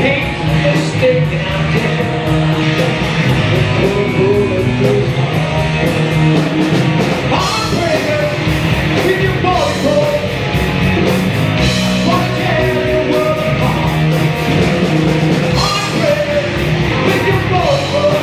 Kate's a mistake and I'm dead. Heartbreaker with your boy. Wanna tear your world apart. Heartbreaker with your boy.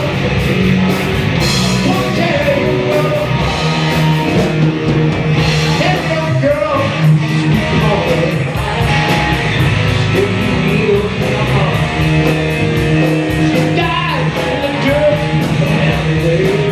Wanna tear your world apart. That young girl, always still heals in her heart. She died in the dirt of an alleyway.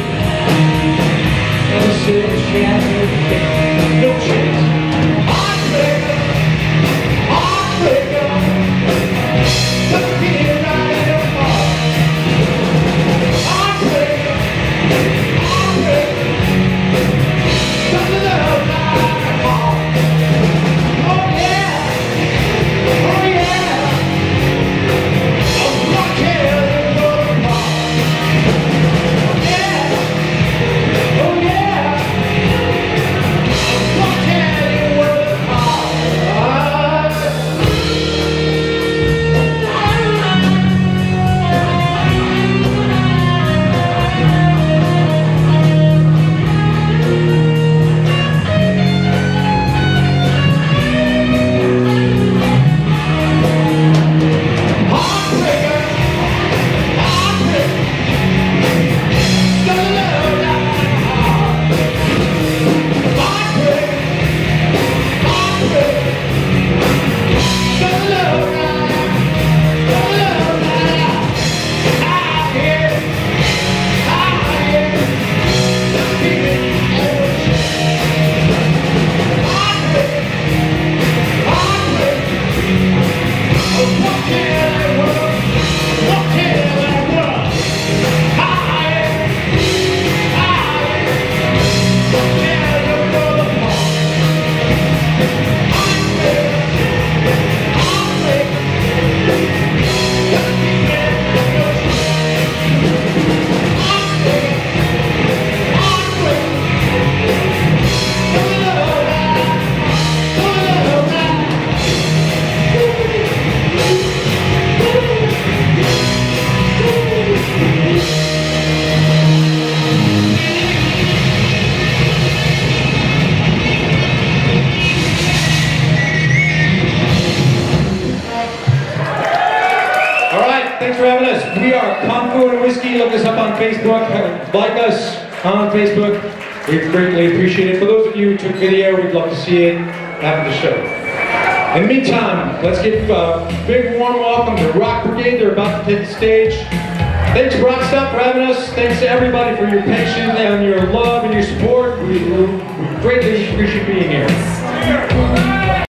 She had no chance. Heartbreaker, heartbreaker, took me right in her heart. Heartbreaker, heartbreaker, took the love right in her heart. Oh yeah, oh yeah, I'm gonna tear the world apart. Yeah, oh yeah. Thanks for having us. We are Kung Fu and Whiskey. Look us up on Facebook. Like us on Facebook. We greatly appreciate it. For those of you who took video, we'd love to see it after the show. In the meantime, let's give a big warm welcome to Rock Brigade. They're about to take the stage. Thanks Rock Stop for having us. Thanks to everybody for your patience and your love and your support. We greatly appreciate being here.